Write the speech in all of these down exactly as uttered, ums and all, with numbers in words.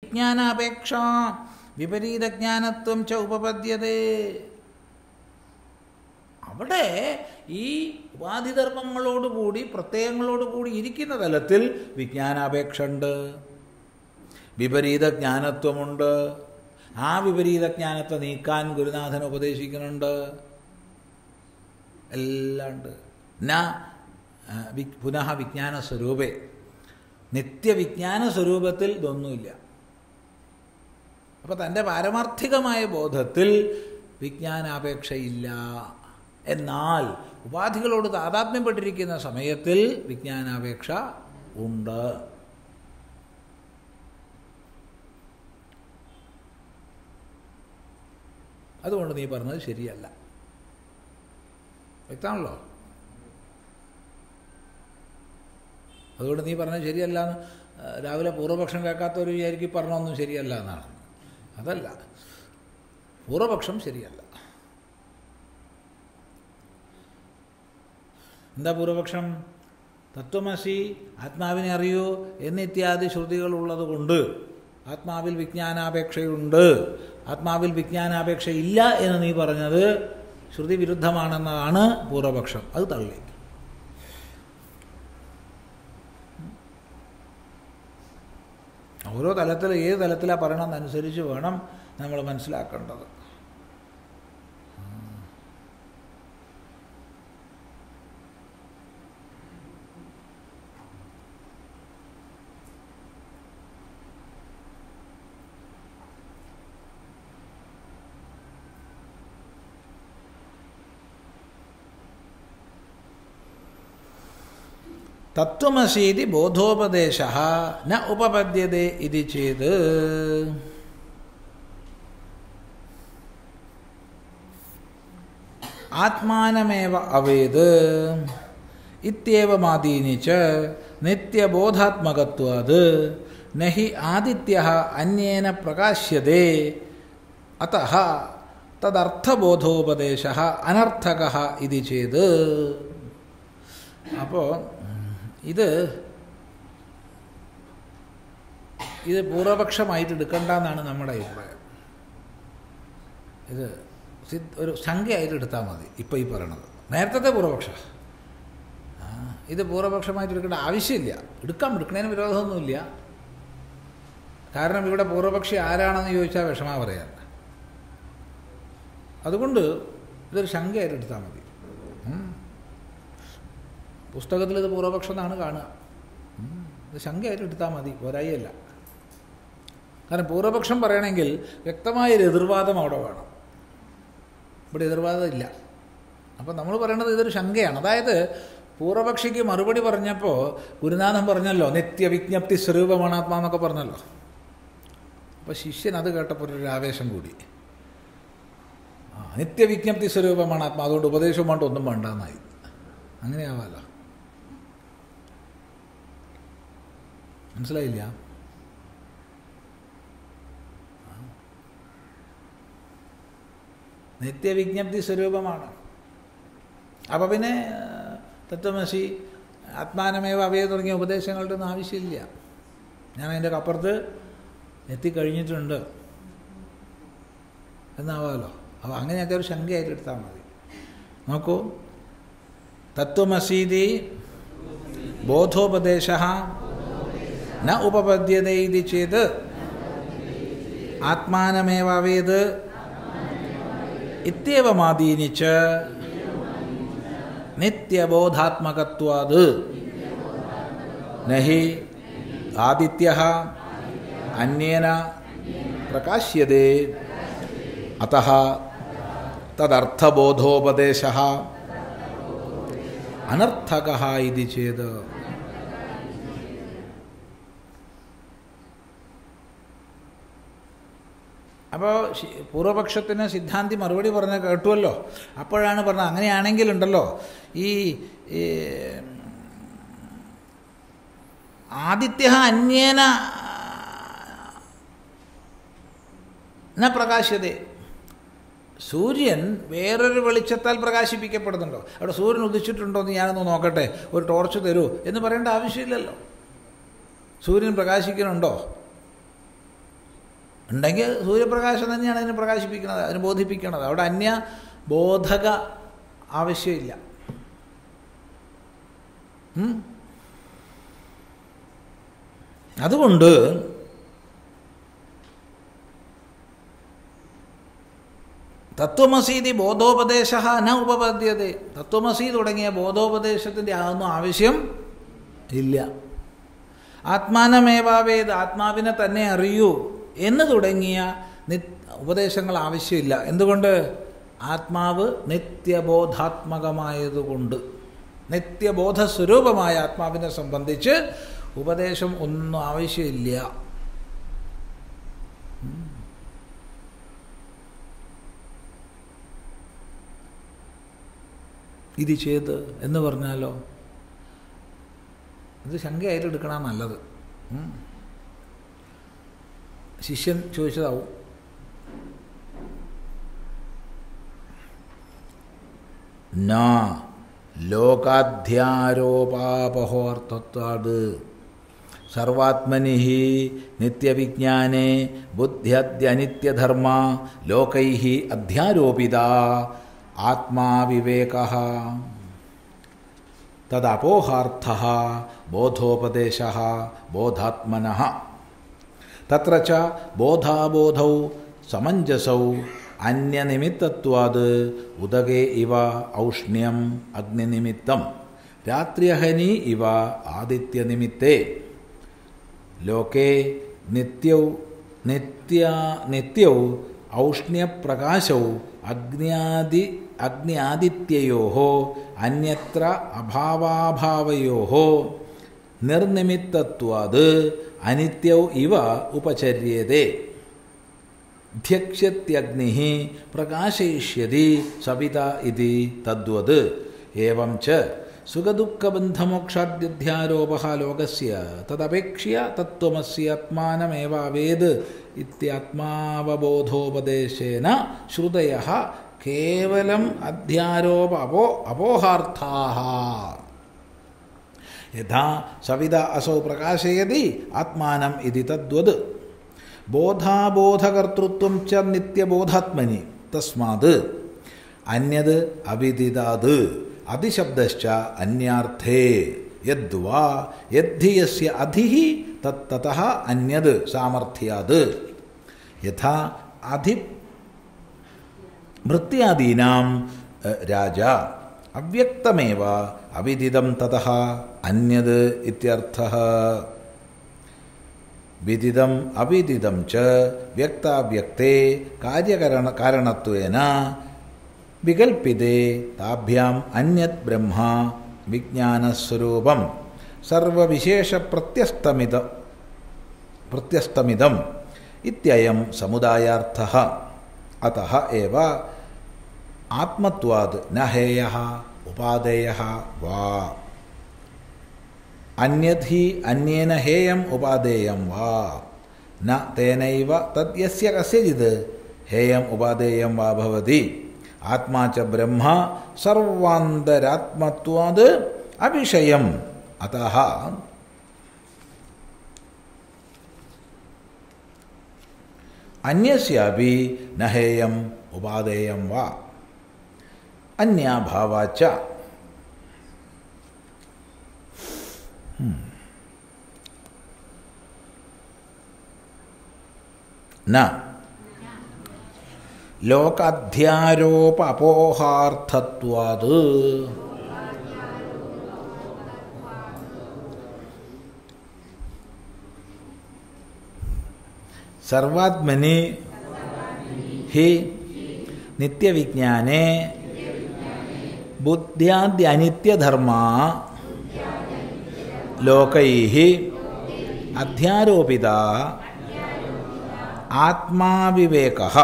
വിജ്ഞാനാപേക്ഷ വിപരീതജ്ഞാനത്വം ച ഉപപദ്യതേ. അവിടെ ഈ ഉപാധിധർമ്മങ്ങളോടുകൂടി പ്രത്യയങ്ങളോടുകൂടി ഇരിക്കുന്ന തലത്തിൽ വിജ്ഞാനാപേക്ഷ ഉണ്ട്, വിപരീത ജ്ഞാനത്വമുണ്ട്. ആ വിപരീത ജ്ഞാനത്തെ നീക്കാൻ ഗുരുനാഥൻ ഉപദേശിക്കുന്നുണ്ട്. എല്ലാം ഉണ്ട്. ന പുനഃ വിജ്ഞാന സ്വരൂപേ, നിത്യവിജ്ഞാന സ്വരൂപത്തിൽ ഇതൊന്നുമില്ല. അപ്പോൾ തൻ്റെ പാരമാർത്ഥികമായ ബോധത്തിൽ വിജ്ഞാനാപേക്ഷയില്ല. എന്നാൽ ഉപാധികളോട് താതാത്മ്യപ്പെട്ടിരിക്കുന്ന സമയത്തിൽ വിജ്ഞാനാപേക്ഷ ഉണ്ട്. അതുകൊണ്ട് നീ പറഞ്ഞത് ശരിയല്ല. വ്യക്തമാണല്ലോ? അതുകൊണ്ട് നീ പറഞ്ഞത് ശരിയല്ല എന്ന് രാവിലെ പൂർവപക്ഷം കേൾക്കാത്തവർ വിചാരിക്കും പറഞ്ഞൊന്നും ശരിയല്ല എന്നാണ്. അതല്ല, പൂർവപക്ഷം ശരിയല്ല. എന്താ പൂർവപക്ഷം? തത്വമസി, ആത്മാവിനെ അറിയൂ എന്നിത്യാദി ശ്രുതികളുള്ളത് കൊണ്ട് ആത്മാവിൽ വിജ്ഞാനാപേക്ഷയുണ്ട്, ആത്മാവിൽ വിജ്ഞാനാപേക്ഷ ഇല്ല എന്ന് നീ പറഞ്ഞത് ശ്രുതി വിരുദ്ധമാണെന്നതാണ് പൂർവപക്ഷം. അത് തള്ളി. ഓരോ തലത്തിൽ ഏത് തലത്തിലാണ് പറയണമെന്നനുസരിച്ച് വേണം നമ്മൾ മനസ്സിലാക്കേണ്ടത്. തത്വമസീതി ബോധോപദേശഃ ന ഉപപദ്യതേ ഇതി ചേത് ആത്മാനമേവ അവേത് ഇത്യേവമാദീനി ച നിത്യബോധാത്മകത്വാത് നഹി ആദിത്യഃ അന്യേന പ്രകാശ്യതേ അതഃ തദർത്ഥബോധോപദേശഃ അനർത്ഥകഃ ഇതി ചേത്. അപ്പോൾ ഇത് ഇത് പൂർവപക്ഷമായിട്ട് എടുക്കണ്ടെന്നാണ് നമ്മുടെ അഭിപ്രായം. ഇത് ഒരു സംഖ്യയായിട്ട് എടുത്താൽ മതി. ഇപ്പം ഈ പറയണത് നേരത്തെ പൂർവപക്ഷ, ഇത് പൂർവപക്ഷമായിട്ട് എടുക്കേണ്ട ആവശ്യമില്ല. എടുക്കാം, എടുക്കുന്നതിന് വിരോധമൊന്നുമില്ല. കാരണം ഇവിടെ പൂർവപക്ഷി ആരാണെന്ന് ചോദിച്ചാൽ വിഷമ പറയാൻ. അതുകൊണ്ട് ഇതൊരു സംഖ്യയായിട്ട് എടുത്താൽ മതി. പുസ്തകത്തിൽ ഇത് പൂർവപക്ഷം എന്നാണ് കാണുക. ഇത് ശങ്കയായിട്ട് എടുത്താൽ മതി, പോരായല്ല. കാരണം പൂർവപക്ഷം പറയണമെങ്കിൽ വ്യക്തമായൊരു എതിർവാദം അവിടെ വേണം. ഇവിടെ എതിർവാദം ഇല്ല. അപ്പം നമ്മൾ പറയണത് ഇതൊരു ശങ്കയാണ്. അതായത് പൂർവപക്ഷിക്ക് മറുപടി പറഞ്ഞപ്പോൾ ഗുരുനാഥൻ പറഞ്ഞല്ലോ നിത്യവിജ്ഞപ്തി സ്വരൂപമാണ് ആത്മാ എന്നൊക്കെ പറഞ്ഞല്ലോ. അപ്പോൾ ശിഷ്യൻ അത് കേട്ടപ്പോൾ ഒരു ആവേശം കൂടി. ആ നിത്യവിജ്ഞപ്തി സ്വരൂപമാണ് ആത്മാ, അതുകൊണ്ട് ഉപദേശവും വേണ്ട ഒന്നും വേണ്ടെന്നായി. അങ്ങനെയാവാമല്ലോ. മനസ്സിലായില്ല? നിത്യവിജ്ഞപ്തി സ്വരൂപമാണ്. അപ്പം പിന്നെ തത്വമസി, ആത്മാനമേവ അവയെ തുടങ്ങിയ ഉപദേശങ്ങളുടെ ഒന്നും ആവശ്യമില്ല. ഞാൻ അതിൻ്റെ അപ്പുറത്ത് എത്തിക്കഴിഞ്ഞിട്ടുണ്ട് എന്നാവാമല്ലോ. അപ്പോൾ അങ്ങനെയൊക്കെ ഒരു ശങ്കയായിട്ട് എടുത്താൽ മതി. നോക്കൂ, തത്വമസീതി ബോധോപദേശഃ ന ഉപപദ്യതേ ഇതി ചേത് ആത്മാനമേവ അവേത് ഇത്യേവമാദീനി ച നിത്യബോധാത്മകത്വാത് നഹി ആദിത്യഃ അന്യേന പ്രകാശ്യതേ അതഃ തദർത്ഥബോധോപദേശഃ അനർത്ഥകഃ ഇതി ചേത്. അപ്പോൾ പൂർവപക്ഷത്തിന് സിദ്ധാന്തി മറുപടി പറഞ്ഞ കേട്ടുമല്ലോ. അപ്പോഴാണ് പറഞ്ഞത് അങ്ങനെയാണെങ്കിലുണ്ടല്ലോ ഈ ആദിത്യ അന്യേന ന പ്രകാശ്യതേ, സൂര്യൻ വേറൊരു വെളിച്ചത്താൽ പ്രകാശിപ്പിക്കപ്പെടുന്നുണ്ടോ? അവിടെ സൂര്യൻ ഉദിച്ചിട്ടുണ്ടോ എന്ന് ഞാനൊന്ന് നോക്കട്ടെ, ഒരു ടോർച്ച് തരൂ എന്ന് പറയേണ്ട ആവശ്യമില്ലല്ലോ. സൂര്യൻ പ്രകാശിക്കുന്നുണ്ടോ? ഉണ്ടെങ്കിൽ സൂര്യപ്രകാശം തന്നെയാണ് അതിനെ പ്രകാശിപ്പിക്കുന്നത്, അതിനെ ബോധിപ്പിക്കുന്നത്. അവിടെ അന്യ ബോധക ആവശ്യമില്ല. അതുകൊണ്ട് തത്വമസീതി ബോധോപദേശ ന ഉപപദ്യത. തത്വമസി തുടങ്ങിയ ബോധോപദേശത്തിൻ്റെ അതൊന്നും ആവശ്യം ഇല്ല. ആത്മാനമേവാവേദ്, ആത്മാവിനെ തന്നെ അറിയൂ എന്ന് തുടങ്ങിയ നി ഉപദേശങ്ങൾ ആവശ്യമില്ല. എന്തുകൊണ്ട്? ആത്മാവ് നിത്യബോധാത്മകമായതുകൊണ്ട്. നിത്യബോധസ്വരൂപമായ ആത്മാവിനെ സംബന്ധിച്ച് ഉപദേശം ഒന്നും ആവശ്യമില്ല. ഇത് ചെയ്ത് എന്ന് പറഞ്ഞാലോ ഇത് ശങ്കയായിട്ട് എടുക്കണം നല്ലത്. ശിഷ്യൻ ചോദിച്ചതാവും. ന ലോകാധ്യാരോപാപഹോർത്ഥത്വാത് സർവാത്മനി നിത്യവിജ്ഞാനേ ബുദ്ധ്യദ്യനിത്യധർമ്മ ലോകൈ അധ്യാരോപിത ആത്മാവിവേകഃ തദപോഹാർത്ഥഃ ബോധോപദേശഃ ബോധാത്മനഃ തത്ര ച ബോധാബോധൗ സമഞ്ജസൗ അന്യനിമിത്തത്വാത് ഉദകേ ഇവ ഔഷ്ണ്യം അഗ്നിനിമിത്തം രാത്ര്യഹനി ഇവ ആദിത്യനിമിത്തേ ലോകേ നിത്യൗ നിത്യ നിത്യൗ ഔഷ്ണ്യപ്രകാശൗ അഗ്ന്യാദി അഗ്ന്യാദിത്യയോः അന്യത്ര അഭാവാഭാവയോः നിർനിമിത്തത്വാത് അനിത്യൗ ഇവ ഉപചര്യത്തെ ധ്യക്ഷ്യത്യഗ്നിഃ പ്രകാശയിഷ്യതി സവിത ഇതി തദ്വത് ഏവം ച സുഖദുഃഖബന്ധമോക്ഷാദ്യധ്യാരോപഃ ലോകസ്യ തദപേക്ഷ്യ തത്വമസി ആത്മാനമേവാവേദ് ഇത്യാത്മാവബോധോപദേശേന ശ്രുതയഃ കേവലം അധ്യാരോപ അപോ അപോഹാർത്ഥാഃ യഥാ സവിത അസൗ പ്രകാശയതി ആത്മാനം ഇതി തദ്വത് ബോധാബോധകർത്തൃത്വം ച നിത്യബോധാത്മനി തസ്മാത് അന്യത് അവിദിതാത് അതിശബ്ദശ്ച അന്യാർത്ഥേ യദ്വാ യദ്ധിയസ്യ അധിഃ തത്തതഃ അന്യത് സാമർഥ്യാത് യഥാ അധി ഭൃത്യാദീനാം രാജ അവ്യക്തമേവ അവിദിതം തതഃ അന്യത് ഇത്യർത്ഥഃ വിദിതം അവിദിതം ച വ്യക്താവ്യക്തേ കാര്യകരണ കാരണത്വേന വികൽപ്പിതേ താഭ്യാം അന്യത് ബ്രഹ്മ വിജ്ഞാനസ്വരൂപം സർവവിശേഷപ്രത്യസ്തമിത പ്രത്യസ്തമിതം ഇത്യയം സമുദായാർത്ഥഃ അതഃ ഏവ ആത്മത്വാത് ന ഹേയഃ ഉപാദേയഃ വാ അന്യധി അന്യേന ഹേയം ഉപാദേയം വാ ന തേനൈവ തദ് യസ്യ കസ്യചിത് ഹേയം ഉപാദേയം വാ ഭവതി ആത്മാ ച ബ്രഹ്മ സർവാന്തരാത്മത്വാത് അവിഷയം അതഃ അന്യസ്യാപി ന ഹേയം ഉപാദേയം വാ അന്യാഭാവാച്ച ന ലോകാധ്യാരോപ അപോഹാർത്ഥത്വാത് സർവാത്മനി ഹി നിത്യവിജ്ഞാനേ ബുദ്ധ്യാദ്യനിത്യധർമ്മ ലോകൈഃ അധ്യാരോപിത ആത്മാവിവേകഃ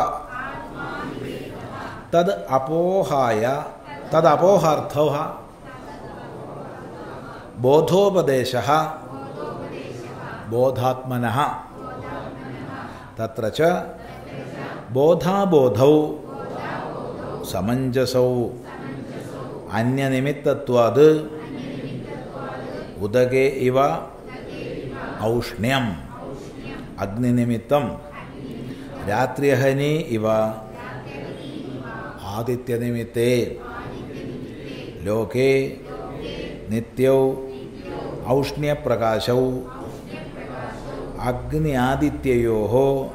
തദ് അപോഹായ തദപോഹാർത്ഥഃ ബോധോപദേശഃ ബോധാത്മനഃ തത്ര ച ബോധാബോധൗ സമഞ്ജസൗ അന്യനിമിത്തത്വാത് ഉദകേ ഇവ ഔഷ്ണ്യം അഗ്നിനിമിത്തം രാത്ര്യഹനി ഇവ ആദിത്യനിമിത്തേ ലോകേ നിത്യൗ ഔഷ്ണ്യപ്രകാശൗ അഗ്നിയാദിത്യയോഃ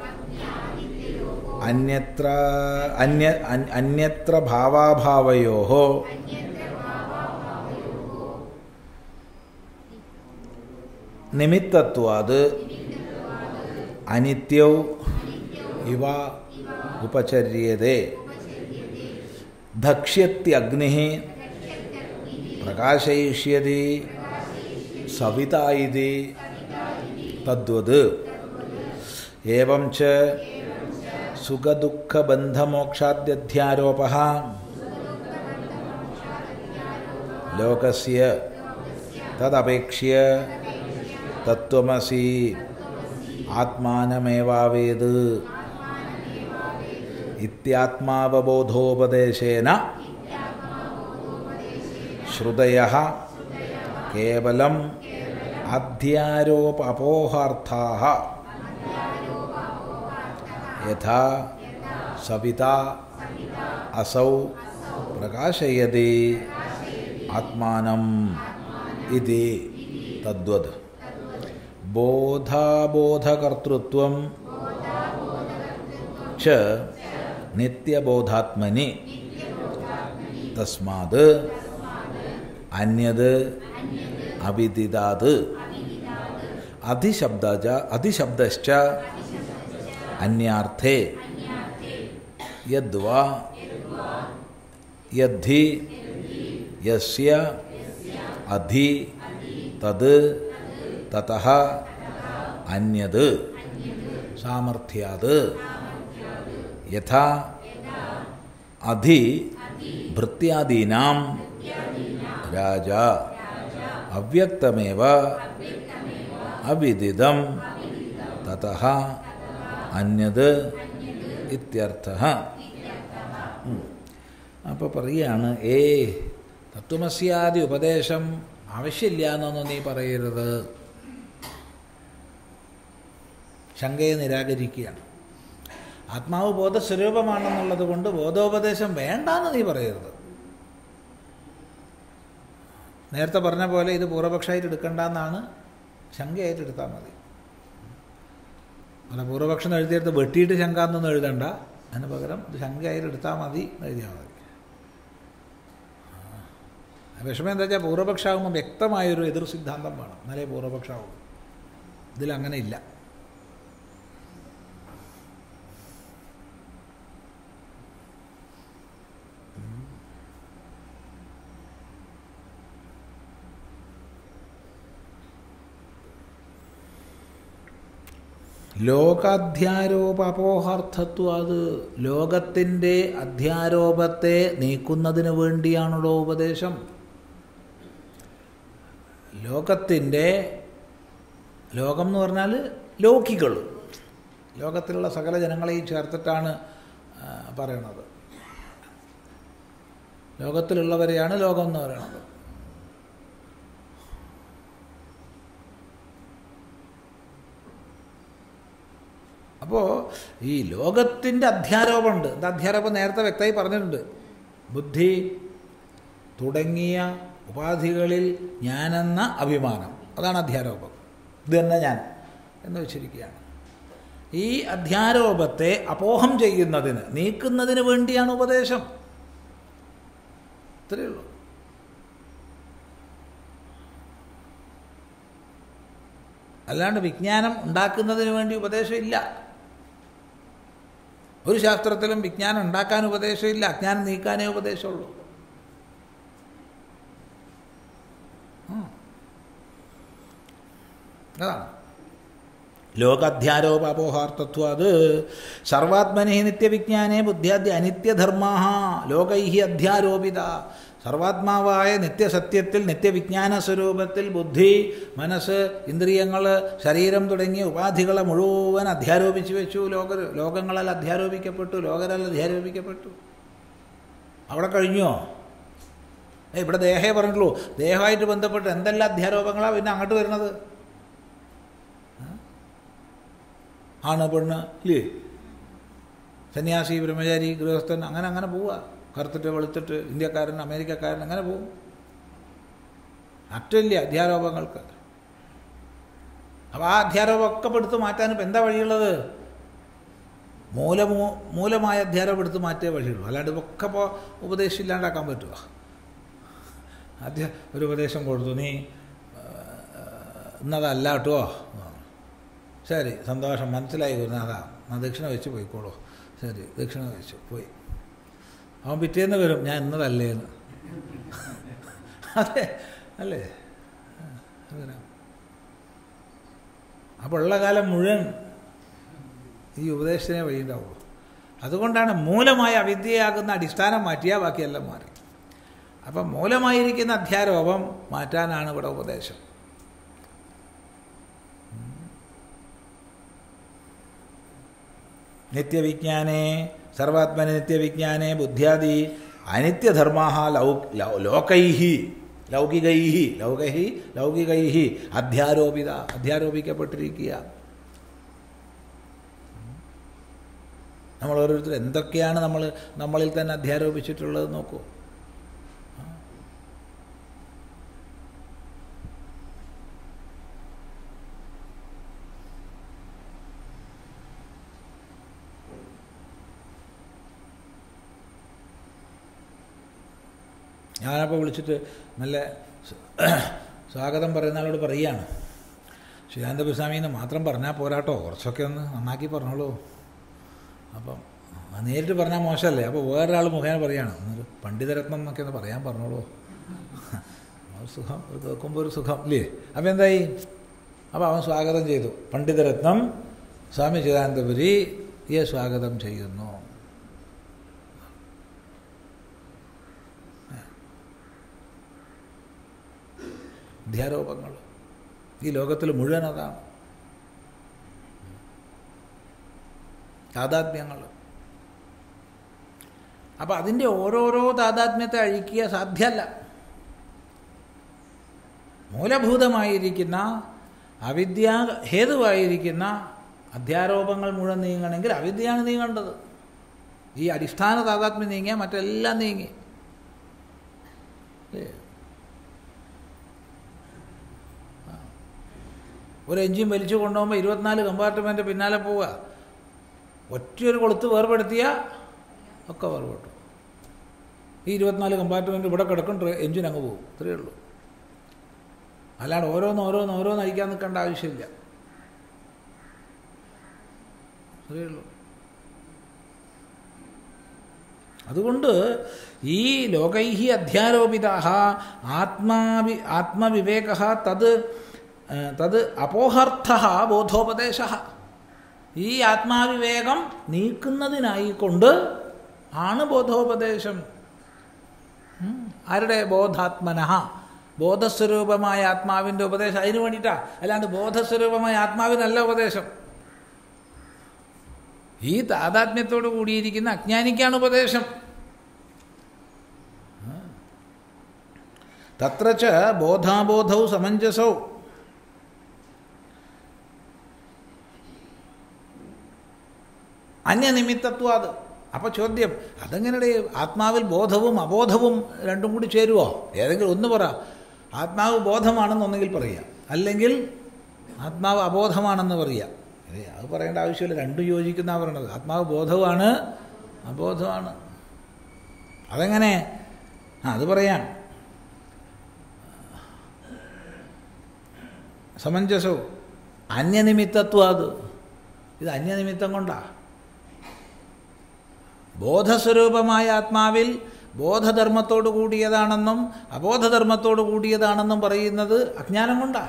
അന്യത്ര അന്യ അന്യത്ര ഭാവാഭാവയോഃ നിമിത്തത്വാത് അനിത്യൗ ഇവ ഉപചര്യതേ ധക്ഷ്യത്യഗ്നിഃ പ്രകാശയിഷ്യതി സവിതാ ഇതി തദ്വത് ഏവം ച സുഖദുഃഖബന്ധമോക്ഷാദ്യധ്യാരോപഃ ലോകസ്യ തദപേക്ഷ്യ തത്വമസി ആത്മാനമേവാവേത് ഇത്യാത്മാവബോധോപദേശേന ശ്രുതയഃ കേവലം അധ്യാരോപ അപോഹാർത്ഥാഃ യഥാ സവിതാ അസൗ പ്രകാശയതി ആത്മാനം ഇതി തദ്വത് ബോധാബോധകർതൃത്വം ച നിത്യബോധാത്മനി തസ്മാത് അന്യത് അവിദിതാത് അധിശബ്ദ അധിശബ്ദശ്ച അന്യാർത്ഥേ യദ്വാ യദ്ധി യസ്യ അധി തത് തതഃ അന്യത് സാമർഥ്യാത് യഥാ അധി ഭൃത്യാദീനാം രാജാ അവ്യക്തമേവ അവിദിതം തതഃ അന്യത് ഇത്യർത്ഥഃ. അപ്പോൾ പറയുകയാണ്, ഏ തത്വമസ്യാദി ഉപദേശം ആവശ്യമില്ല എന്നൊന്നും നീ പറയരുത്. ശങ്കയെ നിരാകരിക്കുകയാണ്. ആത്മാവ് ബോധസ്വരൂപമാണെന്നുള്ളത് കൊണ്ട് ബോധോപദേശം വേണ്ടാന്ന് നീ പറയരുത്. നേരത്തെ പറഞ്ഞ പോലെ ഇത് പൂർവപക്ഷമായിട്ട് എടുക്കണ്ടെന്നാണ്, ശങ്കയായിട്ട് എടുത്താൽ മതി. അല്ല, പൂർവപക്ഷം എഴുതിയെടുത്ത് വെട്ടിയിട്ട് ശങ്ക എന്നൊന്നും എഴുതണ്ട, അതിന് പകരം ഇത് ശങ്കയായിട്ട് എടുത്താൽ മതി എഴുതിയാൽ മതി. വിഷമം എന്താ വെച്ചാൽ പൂർവപക്ഷമാകുമ്പോൾ വ്യക്തമായൊരു എതിർ സിദ്ധാന്തം വേണം, എന്നാലേ പൂർവപക്ഷമാകും. ഇതിലങ്ങനെ ഇല്ല. ലോകാധ്യാരോപ അപോഹാർത്ഥത്വം, അത് ലോകത്തിൻ്റെ അധ്യാരോപത്തെ നീക്കുന്നതിന് വേണ്ടിയാണല്ലോ ഉപദേശം. ലോകത്തിൻ്റെ, ലോകം എന്ന് പറഞ്ഞാൽ ലോകികൾ, ലോകത്തിലുള്ള സകല ജനങ്ങളെയും ചേർത്തിട്ടാണ് പറയണത്. ലോകത്തിലുള്ളവരെയാണ് ലോകം എന്ന് പറയണത്. അപ്പോൾ ഈ ലോകത്തിൻ്റെ അധ്യാരോപമുണ്ട്. എന്താ അധ്യാരോപം? നേരത്തെ വ്യക്തമായി പറഞ്ഞിട്ടുണ്ട്. ബുദ്ധി തുടങ്ങിയ ഉപാധികളിൽ ഞാനെന്ന അഭിമാനം, അതാണ് അധ്യാരോപം. ഇത് തന്നെ ഞാൻ എന്ന് വെച്ചിരിക്കുകയാണ്. ഈ അധ്യാരോപത്തെ അപോഹം ചെയ്യുന്നതിന്, നീക്കുന്നതിന് വേണ്ടിയാണ് ഉപദേശം. ഇത്രയേ ഉള്ളൂ. അല്ലാണ്ട് വിജ്ഞാനം ഉണ്ടാക്കുന്നതിന് വേണ്ടി ഉപദേശം ഇല്ല. ഒരു ശാസ്ത്രത്തിലും വിജ്ഞാനം ഉണ്ടാക്കാൻ ഉപദേശമില്ല, അജ്ഞാനം നീക്കാനേ ഉപദേശമുള്ളൂ. അതാണ് ലോകാധ്യാരോപ അപോഹാർത്ഥത്വം. അത് സർവാത്മനെ നിത്യവിജ്ഞാനേ ബുദ്ധ്യാദ്യ അനിത്യധർമാ ലോകൈ അധ്യാരോപിത. സർവാത്മാവായ നിത്യസത്യത്തിൽ, നിത്യവിജ്ഞാന സ്വരൂപത്തിൽ ബുദ്ധി, മനസ്സ്, ഇന്ദ്രിയങ്ങൾ, ശരീരം തുടങ്ങിയ ഉപാധികളെ മുഴുവൻ അധ്യാരോപിച്ചു വെച്ചു. ലോക ലോകങ്ങളാൽ അധ്യാരോപിക്കപ്പെട്ടു, ലോകരാൽ അധ്യാരോപിക്കപ്പെട്ടു. അവിടെ കഴിഞ്ഞോ? ഏ ഇവിടെ ദേഹേ പറഞ്ഞിട്ടുള്ളൂ. ദേഹമായിട്ട് ബന്ധപ്പെട്ട് എന്തെല്ലാം അധ്യാരോപങ്ങളാണ് പിന്നെ അങ്ങോട്ട് വരുന്നത്? ആണ് പെണ്ണ് ഇല്ലേ? സന്യാസി, ബ്രഹ്മചാരി, ഗൃഹസ്ഥൻ, അങ്ങനെ അങ്ങനെ പോവുക. കറുത്തിട്ട് വെളുത്തിട്ട് ഇന്ത്യക്കാരൻ, അമേരിക്കക്കാരൻ, അങ്ങനെ പോവും. അറ്റമില്ല അധ്യാരോപങ്ങൾക്ക്. അപ്പോൾ ആ അധ്യാരോപമൊക്കെ എടുത്ത് മാറ്റാൻ ഇപ്പം എന്താ വഴിയുള്ളത്? മൂലമൂ മൂലമായ അധ്യാരോപം എടുത്ത് മാറ്റേ വഴിയുള്ളൂ. അല്ലാണ്ട് ഇതൊക്കെ ഇപ്പോൾ ഉപദേശം ഇല്ലാണ്ടാക്കാൻ പറ്റുമോ? അധ്യ ഒരു ഉപദേശം കൊടുത്തു, നീ ഇന്നതല്ല കേട്ടോ, ശരി സന്തോഷം, മനസ്സിലായി ഗുരുനാഥ, എന്നാൽ ദക്ഷിണ വെച്ച് പോയിക്കോളൂ. ശരി ദക്ഷിണ വെച്ചു പോയി. അവൻ പിറ്റേന്ന് വരും, ഞാൻ ഇന്നതല്ലേന്ന്. അതെ അല്ലേ? അങ്ങനെ അപ്പോൾ ഉള്ള കാലം മുഴുവൻ ഈ ഉപദേശത്തിനെ വഴിയുണ്ടാവുള്ളൂ. അതുകൊണ്ടാണ് മൂലമായ അവിദ്യയാകുന്ന അടിസ്ഥാനം മാറ്റിയാൽ ബാക്കിയെല്ലാം മാറി. അപ്പം മൂലമായിരിക്കുന്ന അധ്യാരോപം മാറ്റാനാണ് ഇവിടെ ഉപദേശം. നിത്യവിജ്ഞാനേ സർവാത്മന നിത്യവിജ്ഞാനേ ബുദ്ധ്യാദി അനിത്യധർമാഹ ലൗ ലോകൈഹി ലൗകികൈഹി ലൗകൈഹി ലൗകികൈഹി അധ്യാരോപിത അധ്യാരോപിക്കപ്പെട്ടിരിക്കുക. നമ്മൾ ഓരോരുത്തർ എന്തൊക്കെയാണ് നമ്മൾ നമ്മളിൽ തന്നെ അധ്യാരോപിച്ചിട്ടുള്ളത് നോക്കൂ. ഞാനപ്പോൾ വിളിച്ചിട്ട് നല്ല സ്വാഗതം പറയുന്ന ആളോട് പറയുകയാണ്, ശിവാനന്ദപുരസ്വാമിന്ന് മാത്രം പറഞ്ഞാൽ പോരാട്ടോ, കുറച്ചൊക്കെ ഒന്ന് നന്നാക്കി പറഞ്ഞോളൂ. അപ്പം നേരിട്ട് പറഞ്ഞാൽ മോശമല്ലേ? അപ്പോൾ വേറൊരാൾ മുഖേന പറയുകയാണ്, എന്നൊരു പണ്ഡിതരത്നം എന്നൊക്കെ ഒന്ന് പറയാൻ പറഞ്ഞോളൂ. ഒരു സുഖം, ഒരു കേൾക്കുമ്പോൾ ഒരു സുഖം ഇല്ലേ? അപ്പോൾ എന്തായി? അപ്പോൾ അവൻ സ്വാഗതം ചെയ്തു. പണ്ഡിതരത്നം സ്വാമി ചിദാനന്ദപുരിയെ സ്വാഗതം ചെയ്യുന്നു. അധ്യാരോപങ്ങൾ ഈ ലോകത്തിൽ മുഴുവൻ അതാണ്. താതാത്മ്യങ്ങൾ. അപ്പം അതിൻ്റെ ഓരോരോ താതാത്മ്യത്തെ അഴിക്കുക സാധ്യമല്ല. മൂലഭൂതമായിരിക്കുന്ന അവിദ്യ ഹേതുവായിരിക്കുന്ന അധ്യാരോപങ്ങൾ മുഴുവൻ നീങ്ങണമെങ്കിൽ അവിദ്യയാണ് നീങ്ങേണ്ടത്. ഈ അടിസ്ഥാന താതാത്മ്യം നീങ്ങിയാൽ മറ്റെല്ലാം നീങ്ങി. ഒരു എഞ്ചിൻ വലിച്ചു കൊണ്ടുപോകുമ്പോൾ ഇരുപത്തിനാല് കമ്പാർട്ട്മെൻറ്റ് പിന്നാലെ പോവുക. ഒറ്റയൊരു കൊളുത്ത് വേർപെടുത്തിയാൽ ഒക്കെ വേർപെട്ടു. ഈ ഇരുപത്തിനാല് കമ്പാർട്ട്മെൻറ്റ് ഇവിടെ കിടക്കും, എഞ്ചിൻ അങ്ങ് പോകും. ഇത്രയേ ഉള്ളൂ. അല്ലാണ്ട് ഓരോന്ന് ഓരോന്ന് ഓരോന്ന് അഴിക്കാൻ നിൽക്കേണ്ട ആവശ്യമില്ല. ഇത്രയേ ഉള്ളൂ. അതുകൊണ്ട് ഈ ലോകൈഹി അധ്യാരോപിതാഃ ആത്മാവി ആത്മവിവേകഃ തത് തത് അപോഹർത്ഥഃ ബോധോപദേശഃ. ഈ ആത്മാവിവേകം നീക്കുന്നതിനായിക്കൊണ്ട് ആണ് ബോധോപദേശം. ആരുടെ? ബോധാത്മനഃ. ബോധസ്വരൂപമായ ആത്മാവിൻ്റെ ഉപദേശം. അതിന് വേണ്ടിയിട്ടാണ്. അല്ലാണ്ട് ബോധസ്വരൂപമായ ആത്മാവിനല്ല ഉപദേശം. ഈ താതാത്മ്യത്തോട് കൂടിയിരിക്കുന്ന അജ്ഞാനിക്കാണ് ഉപദേശം. തത്ര ച ബോധാബോധൗ സമഞ്ജസൗ. അന്യനിമിത്തത്വാത്. അപ്പോൾ ചോദ്യം, അതെങ്ങനെ ആത്മാവിൽ ബോധവും അബോധവും രണ്ടും കൂടി ചേരുവോ? ഏതെങ്കിലും ഒന്ന് പറ. ആത്മാവ് ബോധമാണെന്നൊന്നെങ്കിൽ പറയുക, അല്ലെങ്കിൽ ആത്മാവ് അബോധമാണെന്ന് പറയുക. അത് പറയേണ്ട ആവശ്യമില്ല. രണ്ടും യോജിക്കുന്ന പറയണത്. ആത്മാവ് ബോധവുമാണ് അബോധമാണ്. അതെങ്ങനെ? ആ അത് പറയാം. സമഞ്ജസവും അന്യനിമിത്തത്വം. അത് ഇത് അന്യനിമിത്തം കൊണ്ടാണ്. ബോധസ്വരൂപമായ ആത്മാവിൽ ബോധധർമ്മത്തോട് കൂടിയതാണെന്നും അബോധധർമ്മത്തോട് കൂടിയതാണെന്നും പറയുന്നത് അജ്ഞാനം കൊണ്ടാണ്.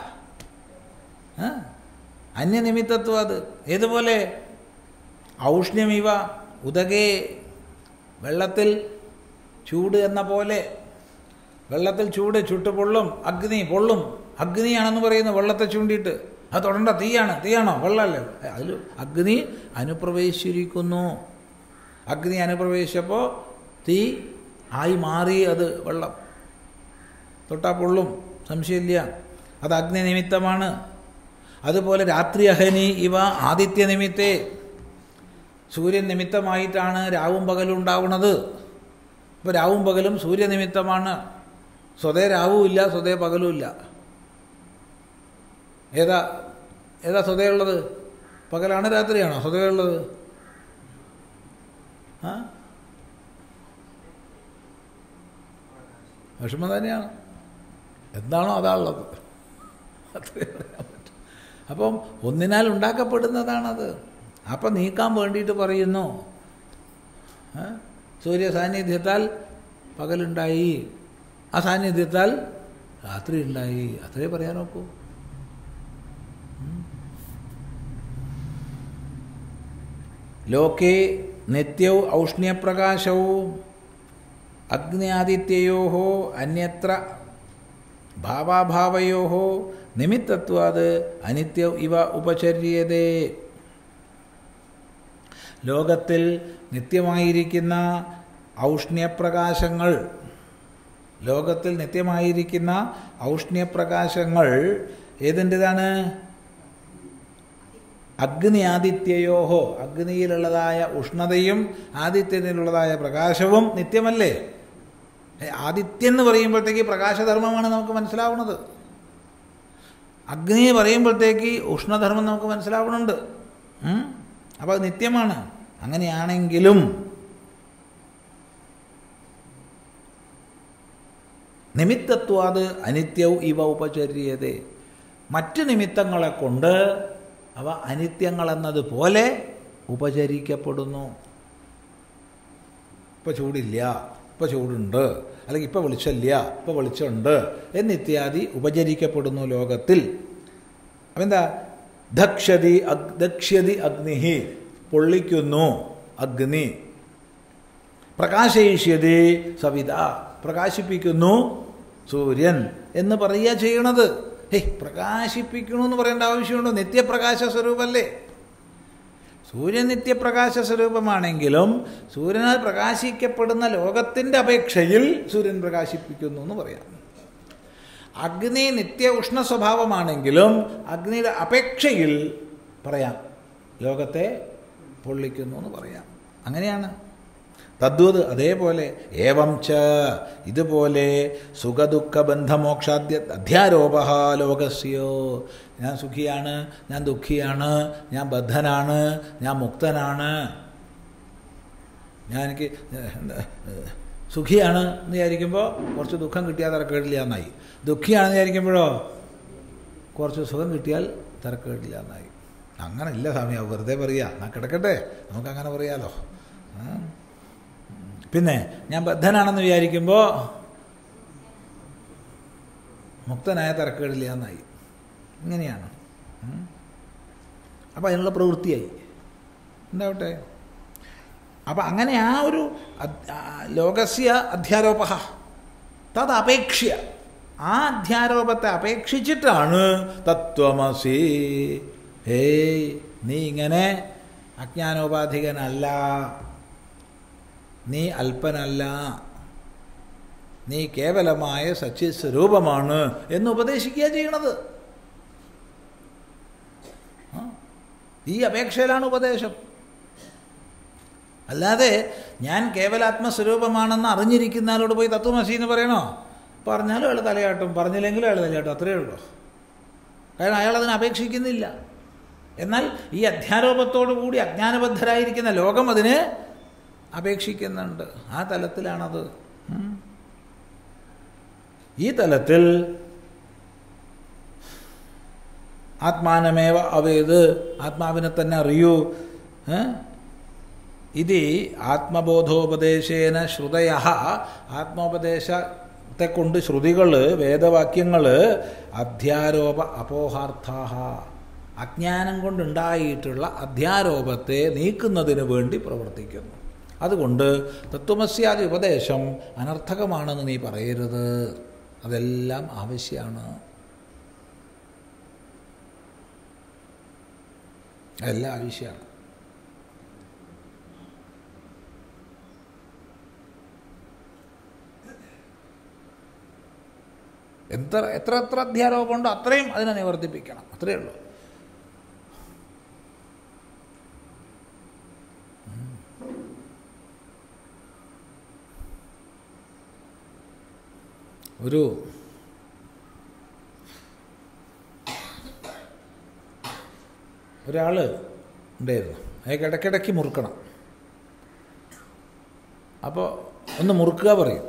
അന്യനിമിത്തത്വം. അത് ഏതുപോലെ? ഔഷ്ണ്യമിവ ഉദകേ. വെള്ളത്തിൽ ചൂട് എന്ന പോലെ. വെള്ളത്തിൽ ചൂട് ചുട്ട് പൊള്ളും, അഗ്നി പൊള്ളും. അഗ്നിയാണെന്ന് പറയുന്നു വെള്ളത്തെ ചൂണ്ടിയിട്ട്. അത് തൊടണ്ട, തീയാണ്. തീയാണോ? വെള്ളമല്ലേ? അതിൽ അഗ്നി അനുപ്രവേശിച്ചിരിക്കുന്നു. അഗ്നി അനുപ്രവേശിച്ചപ്പോൾ തീ ആയി മാറി. അത് വെള്ളം. തൊട്ടാ പൊള്ളും, സംശയമില്ല. അത് അഗ്നി നിമിത്തമാണ്. അതുപോലെ രാത്രി അഹനി ഇവ ആദിത്യ നിമിത്തേ. സൂര്യൻ നിമിത്തമായിട്ടാണ് രാവും പകലും ഉണ്ടാവുന്നത്. ഇപ്പോൾ രാവും പകലും സൂര്യനിമിത്തമാണ്. സ്വതേ രാവും ഇല്ല, സ്വതേ പകലും ഇല്ല. ഏതാ ഏതാ സ്വതേ ഉള്ളത്? പകലാണ് രാത്രിയാണോ സ്വതേ ഉള്ളത്? ആ വിഷമം തന്നെയാണ്. എന്താണോ അതാണുള്ളത്, അത്രേ പറയാൻ പറ്റും. അപ്പം ഒന്നിനാൽ ഉണ്ടാക്കപ്പെടുന്നതാണത്. അപ്പം നീക്കാൻ വേണ്ടിയിട്ട് പറയുന്നു, സൂര്യ സാന്നിധ്യത്താൽ പകലുണ്ടായി, അസാന്നിധ്യത്താൽ രാത്രി ഉണ്ടായി. അത്രേ പറയാൻ നോക്കൂ. ലോകേ നിത്യൗ ഔഷ്ണ്യപ്രകാശൗ അഗ്ന്യാദിത്യയോः അന്യത്ര ഭാവാഭാവയോः നിമിത്തത്വാത് അനിത്യൗ ഇവ ഉപചര്യതേ. ലോകത്തിൽ നിത്യമായിരിക്കുന്ന ഔഷ്ണ്യപ്രകാശങ്ങൾ ലോകത്തിൽ നിത്യമായിരിക്കുന്ന ഔഷ്ണ്യപ്രകാശങ്ങൾ ഏതിൻ്റെതാണ്? അഗ്നി ആദിത്യയോഹോ, അഗ്നിയിലുള്ളതായ ഉഷ്ണതയും ആദിത്യത്തിലുള്ളതായ പ്രകാശവും നിത്യമല്ലേ? ആദിത്യൻ എന്ന് പറയുമ്പോഴത്തേക്ക് പ്രകാശധർമ്മമാണ് നമുക്ക് മനസ്സിലാവുന്നത്. അഗ്നി പറയുമ്പോഴത്തേക്ക് ഉഷ്ണധർമ്മം നമുക്ക് മനസ്സിലാവുന്നുണ്ട്. അപ്പോൾ അത് നിത്യമാണ്. അങ്ങനെയാണെങ്കിലും നിമിത്തത്വാത് അനിത്യവും ഇവ ഉപചര്യതേ. മറ്റ് നിമിത്തങ്ങളെ കൊണ്ട് അവ അനിത്യങ്ങളെന്നതുപോലെ ഉപചരിക്കപ്പെടുന്നു. ഇപ്പോൾ ചൂടില്ല, ഇപ്പോൾ ചൂടുണ്ട്, അല്ലെങ്കിൽ ഇപ്പോൾ വെളിച്ചമില്ല, ഇപ്പോൾ വെളിച്ചമുണ്ട് എന്നിത്യാദി ഉപചരിക്കപ്പെടുന്നു ലോകത്തിൽ. അപ്പം എന്താ? ദക്ഷതി അഗ് ദക്ഷ്യതി അഗ്നി, പൊള്ളിക്കുന്നു അഗ്നി. പ്രകാശയിഷ്യതി സവിത, പ്രകാശിപ്പിക്കുന്നു സൂര്യൻ എന്ന് പറയുക ചെയ്യണത്. ഹേയ്, പ്രകാശിപ്പിക്കണമെന്ന് പറയേണ്ട ആവശ്യമുണ്ടോ? നിത്യപ്രകാശ സ്വരൂപമല്ലേ സൂര്യൻ. നിത്യപ്രകാശ സ്വരൂപമാണെങ്കിലും സൂര്യനാൽ പ്രകാശിക്കപ്പെടുന്ന ലോകത്തിൻ്റെ അപേക്ഷയിൽ സൂര്യൻ പ്രകാശിപ്പിക്കുന്നു എന്ന് പറയാം. അഗ്നി നിത്യ ഉഷ്ണ സ്വഭാവമാണെങ്കിലും അഗ്നിയുടെ അപേക്ഷയിൽ പറയാം ലോകത്തെ പൊള്ളിക്കുന്നു എന്ന് പറയാം. അങ്ങനെയാണ്. തദ്വത് അതേപോലെ ഏവം ച ഇതുപോലെ സുഖദുഃഖ ബന്ധമോക്ഷാദ്യ അധ്യാരോപ ലോകസ്യോ. ഞാൻ സുഖിയാണ്, ഞാൻ ദുഃഖിയാണ്, ഞാൻ ബദ്ധനാണ്, ഞാൻ മുക്തനാണ്. ഞാൻ എനിക്ക് സുഖിയാണ് എന്ന് വിചാരിക്കുമ്പോൾ കുറച്ച് ദുഃഖം കിട്ടിയാൽ തരക്കേടില്ല എന്നായി. ദുഃഖിയാണെന്ന് വിചാരിക്കുമ്പോഴോ കുറച്ച് സുഖം കിട്ടിയാൽ തരക്കേടില്ല എന്നായി. അങ്ങനെ ഇല്ല സ്വാമിയാ, വെറുതെ പറയുക. എന്നാൽ കിടക്കട്ടെ, നമുക്കങ്ങനെ പറയാമല്ലോ. പിന്നെ ഞാൻ ബദ്ധനാണെന്ന് വിചാരിക്കുമ്പോൾ മുക്തനായ തരക്കേടില്ല എന്നായി. ഇങ്ങനെയാണ്. അപ്പം അതിനുള്ള പ്രവൃത്തിയായി ഉണ്ടാവട്ടെ. അപ്പം അങ്ങനെ ആ ഒരു ലോകസ്യ അധ്യാരോപ തത് അപേക്ഷ്യ, ആ അധ്യാരോപത്തെ അപേക്ഷിച്ചിട്ടാണ് തത്വമസി. ഹേയ്, നീ ഇങ്ങനെ അജ്ഞാനോപാധികനല്ല, നീ അല്പനല്ല, നീ കേവലമായ സച്ചിസ്വരൂപമാണ് എന്ന് ഉപദേശിക്കുക ചെയ്യണത്. ഈ അപേക്ഷയിലാണ് ഉപദേശം. അല്ലാതെ ഞാൻ കേവലാത്മസ്വരൂപമാണെന്ന് അറിഞ്ഞിരിക്കുന്ന ആളോട് പോയി തത്വമസി എന്ന് പറയണോ? പറഞ്ഞാലും അയാൾ തലയാട്ടും, പറഞ്ഞില്ലെങ്കിലും അയാൾ തലയാട്ടും. അത്രയേ ഉള്ളൂ. കാരണം അയാൾ അതിനെ അപേക്ഷിക്കുന്നില്ല. എന്നാൽ ഈ അധ്യാരോപത്തോടു കൂടി അജ്ഞാനബദ്ധരായിരിക്കുന്ന ലോകം അതിനെ അപേക്ഷിക്കുന്നുണ്ട്. ആ തലത്തിലാണത്. ഈ തലത്തിൽ ആത്മാനമേവ അവേത്, ആത്മാവിനെ തന്നെ അറിയൂ. ഇത് ആത്മബോധോപദേശേന ശ്രുതയ, ആത്മോപദേശത്തെ കൊണ്ട് ശ്രുതികൾ, വേദവാക്യങ്ങൾ അധ്യാരോപ അപോഹാർത്ഥാഹ, അജ്ഞാനം കൊണ്ടുണ്ടായിട്ടുള്ള അധ്യാരോപത്തെ നീക്കുന്നതിന് വേണ്ടി പ്രവർത്തിക്കുന്നു. അതുകൊണ്ട് തത്വമസ്യാദി ഉപദേശം അനർത്ഥകമാണെന്ന് നീ പറയരുത്. അതെല്ലാം ആവശ്യമാണ്. അതെല്ലാം ആവശ്യമാണ്. എത്ര എത്ര എത്ര അധ്യാരോപമുണ്ടോ അത്രയും അതിനെ നിവർത്തിപ്പിക്കണം. അത്രയേ ഉള്ളൂ. ഒരു ഒരാൾ ഉണ്ടായിരുന്നു. അയാൾക്ക് ഇടയ്ക്കിടയ്ക്ക് മുറുക്കണം. അപ്പോൾ ഒന്ന് മുറുക്കുക പറയും,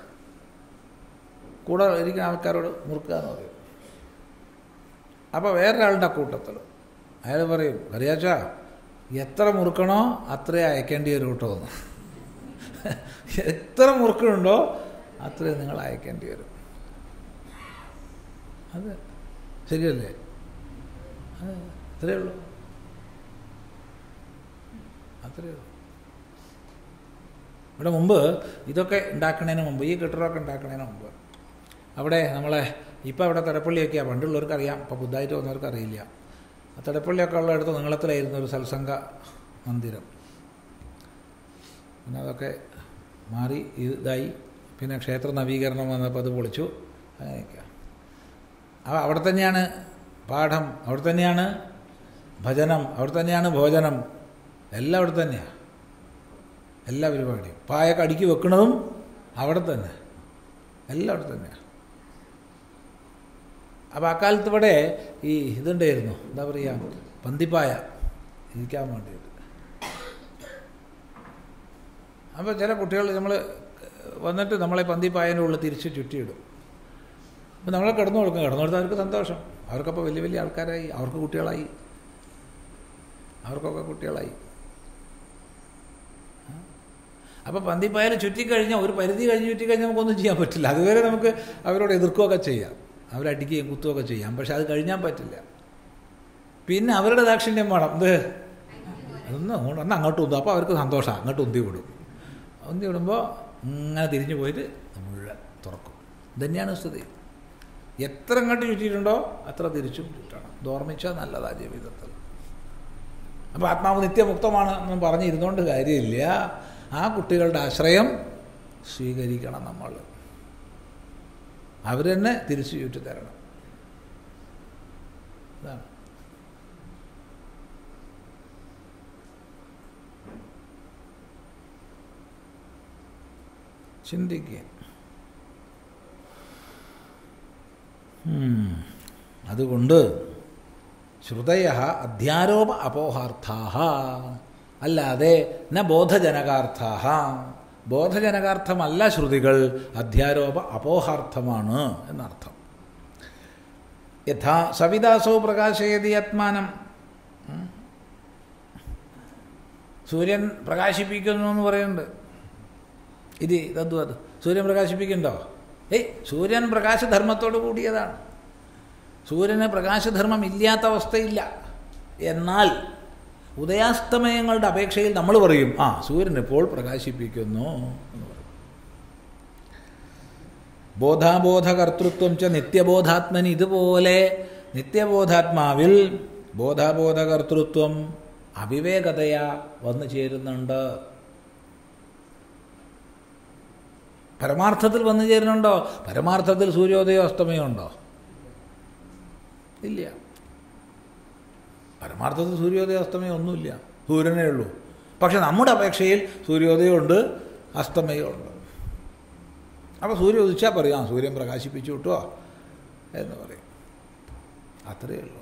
കൂടെ ഇരിക്കുന്ന ആൾക്കാരോട് മുറുക്കുക എന്ന് പറയും. അപ്പോൾ വേറൊരാളുടെ കൂട്ടത്തിൽ അയാൾ പറയും, അറിയാച്ചാ എത്ര മുറുക്കണോ അത്രയും അയക്കേണ്ടി വരും കേട്ടോ എന്ന്. എത്ര മുറുക്കണുണ്ടോ അത്രയും നിങ്ങൾ അയക്കേണ്ടി വരും. അത് ശരിയല്ലേ? അത് അത്രയേ ഉള്ളൂ, അത്രയേ ഉള്ളൂ. ഇവിടെ മുമ്പ് ഇതൊക്കെ ഉണ്ടാക്കുന്നതിന് മുമ്പ്, ഈ കെട്ടിടമൊക്കെ ഉണ്ടാക്കുന്നതിന് മുമ്പ് അവിടെ നമ്മളെ ഇപ്പം അവിടെ തടപ്പള്ളിയൊക്കെയാണ്, പണ്ടുള്ളവർക്ക് അറിയാം, ഇപ്പോൾ പുതുതായിട്ട് വന്നവർക്ക് അറിയില്ല. ആ തടപ്പള്ളിയൊക്കെ ഉള്ളിടത്ത് നീളത്തിലായിരുന്നു ഒരു സത്സംഗ മന്ദിരം. പിന്നെ അതൊക്കെ മാറി ഇതായി, പിന്നെ ക്ഷേത്ര നവീകരണം വന്നപ്പോൾ അത് പൊളിച്ചു, അങ്ങനെയൊക്കെയാണ്. അപ്പോൾ അവിടെ തന്നെയാണ് പാഠം, അവിടെ തന്നെയാണ് ഭജനം, അവിടെ തന്നെയാണ് ഭോജനം, എല്ലാം അവിടെ തന്നെയാണ്, എല്ലാ പരിപാടിയും. പായൊക്കെ അടുക്കി വെക്കുന്നതും അവിടെ തന്നെ, എല്ലാം അവിടെ തന്നെയാണ്. അപ്പോൾ അക്കാലത്ത് ഇവിടെ ഈ ഇതുണ്ടായിരുന്നു, എന്താ പറയുക, പന്തിപ്പായ ഇരിക്കാൻ വേണ്ടിയിട്ട്. അപ്പോൾ ചില കുട്ടികൾ നമ്മൾ വന്നിട്ട് നമ്മളെ പന്തിപ്പായൻ്റെ ഉള്ളിൽ തിരിച്ച് ചുറ്റിയിടും. അപ്പോൾ നമ്മളെ കിടന്നു കൊടുക്കും, കിടന്നു കൊടുത്താൽ അവർക്ക് സന്തോഷം. അവർക്കപ്പോൾ വലിയ വലിയ ആൾക്കാരായി, അവർക്ക് കുട്ടികളായി, അവർക്കൊക്കെ കുട്ടികളായി. അപ്പോൾ പന്തിപ്പായൽ ചുറ്റിക്കഴിഞ്ഞാൽ ഒരു പരിധി കഴിഞ്ഞ് ചുറ്റിക്കഴിഞ്ഞാൽ നമുക്കൊന്നും ചെയ്യാൻ പറ്റില്ല. അതുവരെ നമുക്ക് അവരോട് എതിർക്കുകയൊക്കെ ചെയ്യാം, അവരടിക്കുകയും കുത്തുകയൊക്കെ ചെയ്യാം, പക്ഷെ അത് കഴിഞ്ഞാൽ പറ്റില്ല. പിന്നെ അവരുടെ ദാക്ഷിണ്യം വേണം. ഇത് അതൊന്ന് അങ്ങോട്ട് ഒന്ന് അങ്ങോട്ട് ഉന്തും, അപ്പോൾ അവർക്ക് സന്തോഷമാണ്, അങ്ങോട്ട് ഉന്തി വിടും. ഉന്തി വിടുമ്പോൾ ഇങ്ങനെ തിരിഞ്ഞു പോയിട്ട് മുഴുവൻ തുറക്കും. ഇതന്നെയാണ് സ്ഥിതി. എത്ര അങ്ങോട്ട് ചുറ്റിയിട്ടുണ്ടോ അത്ര തിരിച്ചും ചുറ്റണം. ഇത് ഓർമ്മിച്ചാൽ നല്ലതാണ് ജീവിതത്തിൽ. അപ്പോൾ ആത്മാവ് നിത്യമുക്തമാണ് എന്ന് പറഞ്ഞിരുന്നുകൊണ്ട് കാര്യമില്ല. ആ കുട്ടികളുടെ ആശ്രയം സ്വീകരിക്കണം നമ്മൾ. അവർ തന്നെ തിരിച്ചു ചുറ്റി തരണം. അതാണ്. ചിന്തിക്കുക. അതുകൊണ്ട് ശ്രുതയ അധ്യാരോപ അപോഹാർത്ഥാഹ, അല്ലാതെ ന ബോധജനകാർത്ഥാഹ. ബോധജനകാർത്ഥമല്ല ശ്രുതികൾ, അധ്യാരോപ അപോഹാർത്ഥമാണ് എന്നർത്ഥം. യഥാ സവിതാസോ പ്രകാശയതി ആത്മാനം. സൂര്യൻ പ്രകാശിപ്പിക്കുന്നു എന്ന് പറയുന്നുണ്ട്. ഇത് തദ്വത് സൂര്യൻ പ്രകാശിപ്പിക്കുന്നുണ്ടോ? ഏയ്, സൂര്യൻ പ്രകാശധർമ്മത്തോട് കൂടിയതാണ്. സൂര്യന് പ്രകാശധർമ്മം ഇല്ലാത്ത അവസ്ഥയില്ല. എന്നാൽ ഉദയാസ്തമയങ്ങളുടെ അപേക്ഷയിൽ നമ്മൾ പറയും, ആ സൂര്യൻ ഇപ്പോൾ പ്രകാശിപ്പിക്കുന്നു എന്ന് പറയും. ബോധാബോധകർത്തൃത്വം ച നിത്യബോധാത്മനി. ഇതുപോലെ നിത്യബോധാത്മാവിൽ ബോധാബോധകർത്തൃത്വം അവിവേകതയാ വന്നു ചേരുന്നുണ്ട്. പരമാർത്ഥത്തിൽ വന്നു ചേരുന്നുണ്ടോ? പരമാർത്ഥത്തിൽ സൂര്യോദയോ അസ്തമയോ ഉണ്ടോ? ഇല്ല. പരമാർത്ഥത്തിൽ സൂര്യോദയ അസ്തമയം ഒന്നുമില്ല, സൂര്യനേ ഉള്ളൂ. പക്ഷെ നമ്മുടെ അപേക്ഷയിൽ സൂര്യോദയമുണ്ട്, അസ്തമയമുണ്ട്. അപ്പോൾ സൂര്യൻ ഉദിച്ചാൽ പറയും, ആ സൂര്യൻ പ്രകാശിപ്പിച്ചു കിട്ടുമോ എന്ന് പറയും. അത്രയേ ഉള്ളൂ.